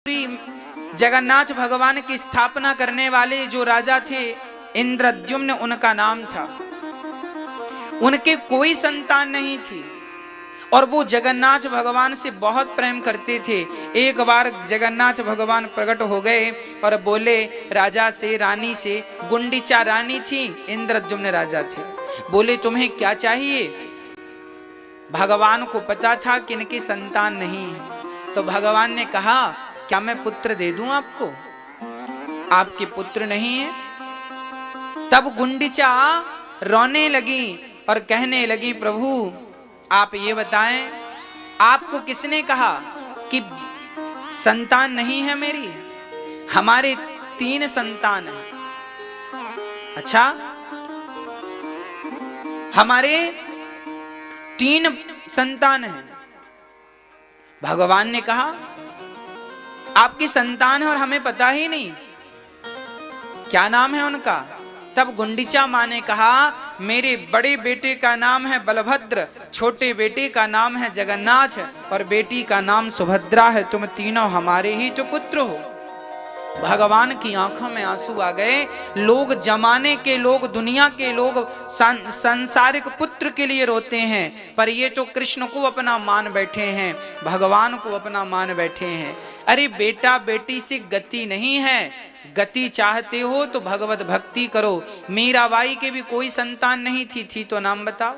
जगन्नाथ भगवान की स्थापना करने वाले जो राजा थे इंद्रद्युम्न उनका नाम था। उनके कोई संतान नहीं थी और वो जगन्नाथ भगवान से बहुत प्रेम करते थे। एक बार जगन्नाथ भगवान प्रकट हो गए और बोले राजा से, रानी से, गुंडीचा रानी थी, इंद्रद्युम्न राजा थे। बोले तुम्हें क्या चाहिए? भगवान को पता था कि इनकी संतान नहीं है, तो भगवान ने कहा क्या मैं पुत्र दे दूं आपको? आपके पुत्र नहीं है? तब गुंडीचा रोने लगी और कहने लगी प्रभु आप ये बताएं, आपको किसने कहा कि संतान नहीं है मेरी? हमारे 3 संतान हैं। अच्छा, हमारे 3 संतान हैं। भगवान ने कहा आपकी संतान है और हमें पता ही नहीं, क्या नाम है उनका? तब गुंडीचा मां ने कहा मेरे बड़े बेटे का नाम है बलभद्र, छोटे बेटे का नाम है जगन्नाथ और बेटी का नाम सुभद्रा है। तुम तीनों हमारे ही तो पुत्र हो। भगवान की आंखों में आंसू आ गए। लोग जमाने के लोग, दुनिया के लोग सांसारिक पुत्र के लिए रोते हैं, पर ये तो कृष्ण को अपना मान बैठे हैं, भगवान को अपना मान बैठे हैं। अरे बेटा बेटी से गति नहीं है, गति चाहते हो तो भगवत भक्ति करो। मीराबाई के भी कोई संतान नहीं थी तो नाम बताओ,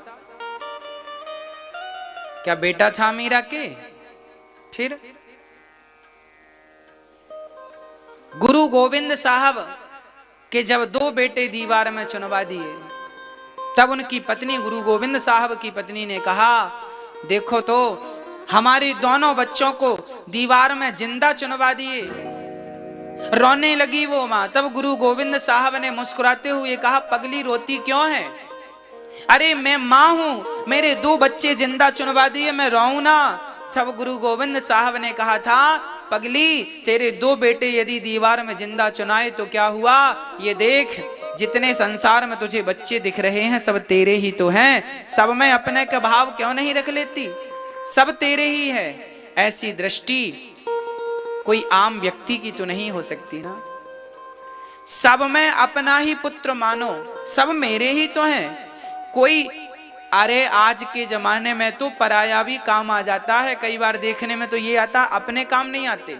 क्या बेटा था मीरा के? फिर गुरु गोविंद साहब के जब 2 बेटे दीवार में चुनवा दिए, तब उनकी पत्नी, गुरु गोविंद साहब की पत्नी ने कहा देखो तो हमारे दोनों बच्चों को दीवार में जिंदा चुनवा दिए। रोने लगी वो मां। तब गुरु गोविंद साहब ने मुस्कुराते हुए कहा पगली रोती क्यों है? अरे मैं मां हूं, मेरे 2 बच्चे जिंदा चुनवा दिए, मैं रोऊं ना? तब गुरु गोविंद साहब ने कहा था पगली तेरे 2 बेटे यदि दीवार में जिंदा चुनाए तो क्या हुआ? ये देख जितने संसार में तुझे बच्चे दिख रहे हैं सब तेरे ही तो हैं, सब में अपने का भाव क्यों नहीं रख लेती? सब तेरे ही है। ऐसी दृष्टि कोई आम व्यक्ति की तो नहीं हो सकती ना। सब में अपना ही पुत्र मानो, सब मेरे ही तो हैं। कोई, अरे आज के जमाने में तो पराया भी काम आ जाता है। कई बार देखने में तो ये आता अपने काम नहीं आते,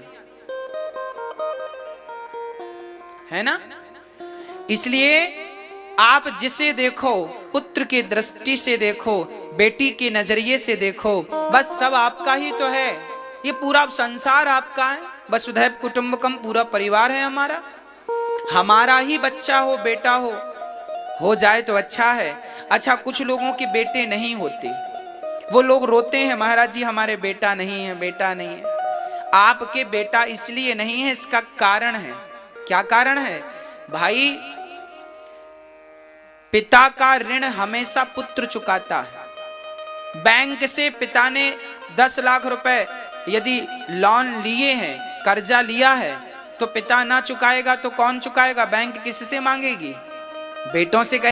है ना? इसलिए आप जिसे देखो पुत्र की दृष्टि से देखो, बेटी के नजरिए से देखो, बस सब आपका ही तो है। ये पूरा संसार आपका है, वसुधैव कुटुंबकम, पूरा परिवार है हमारा। हमारा ही बच्चा हो, बेटा हो जाए तो अच्छा है। अच्छा, कुछ लोगों के बेटे नहीं होते, वो लोग रोते हैं महाराज जी हमारे बेटा नहीं है, बेटा नहीं है। आपके बेटा इसलिए नहीं है, इसका कारण है। क्या कारण है भाई? पिता का ऋण हमेशा पुत्र चुकाता है। बैंक से पिता ने 10 लाख रुपए यदि लोन लिए हैं, कर्जा लिया है, तो पिता ना चुकाएगा तो कौन चुकाएगा? बैंक किससे मांगेगी? बेटों से।